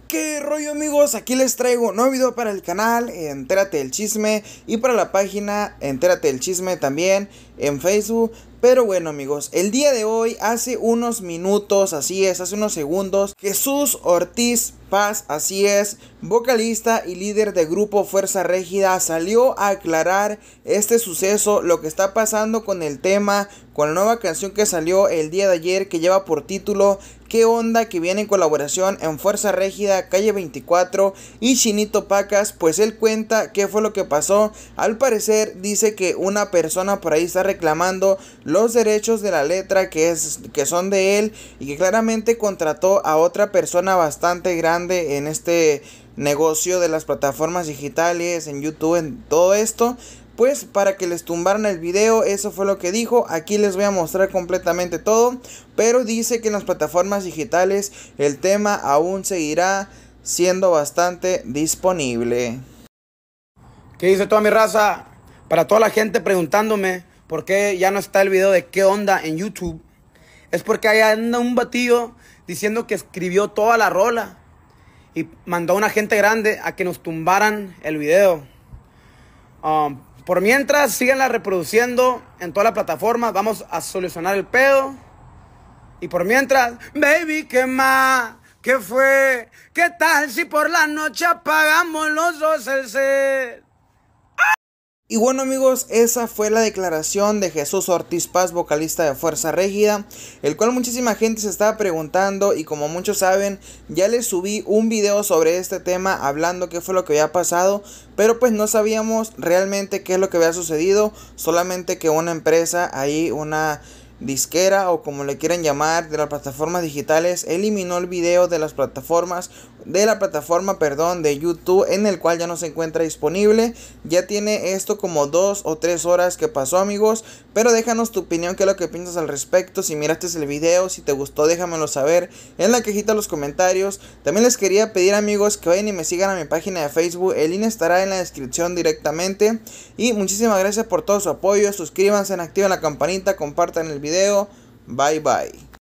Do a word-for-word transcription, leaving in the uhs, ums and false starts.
¿Qué rollo, amigos? Aquí les traigo un nuevo video para el canal, Entérate del Chisme, y para la página Entérate del Chisme también en Facebook. Pero bueno, amigos, el día de hoy, hace unos minutos, así es, hace unos segundos, Jesús Ortiz Paz, así es, vocalista y líder del grupo Fuerza Régida, salió a aclarar este suceso, lo que está pasando con el tema, con la nueva canción que salió el día de ayer, que lleva por título ¿Qué onda?, que viene en colaboración en Fuerza Régida, Calle veinticuatro y Chinito Pacas. Pues él cuenta qué fue lo que pasó. Al parecer dice que una persona por ahí está reclamando los derechos de la letra que, es, que son de él, y que claramente contrató a otra persona bastante grande en este negocio de las plataformas digitales, en YouTube, en todo esto, pues para que les tumbaran el video. Eso fue lo que dijo. Aquí les voy a mostrar completamente todo, pero dice que en las plataformas digitales el tema aún seguirá siendo bastante disponible. ¿Qué dice toda mi raza? Para toda la gente preguntándome por qué ya no está el video de qué onda en YouTube, es porque ahí anda un batillo diciendo que escribió toda la rola y mandó a una gente grande a que nos tumbaran el video. Um, por mientras, síganla reproduciendo en todas las plataformas. Vamos a solucionar el pedo. Y por mientras, baby, ¿qué más? ¿Qué fue? ¿Qué tal si por la noche apagamos los dos el set? Y bueno, amigos, esa fue la declaración de Jesús Ortiz Paz, vocalista de Fuerza Régida, el cual muchísima gente se estaba preguntando, y como muchos saben, ya les subí un video sobre este tema hablando qué fue lo que había pasado, pero pues no sabíamos realmente qué es lo que había sucedido, solamente que una empresa ahí, una disquera o como le quieran llamar, de las plataformas digitales, eliminó el video de las plataformas de la plataforma, perdón, de YouTube, en el cual ya no se encuentra disponible. Ya tiene esto como dos o tres horas que pasó, amigos, pero déjanos tu opinión, qué es lo que piensas al respecto. Si miraste el video, si te gustó, déjamelo saber en la cajita de los comentarios. También les quería pedir, amigos, que vayan y me sigan a mi página de Facebook, el link estará en la descripción directamente. Y muchísimas gracias por todo su apoyo. Suscríbanse, activen la campanita, compartan el video. Bye bye.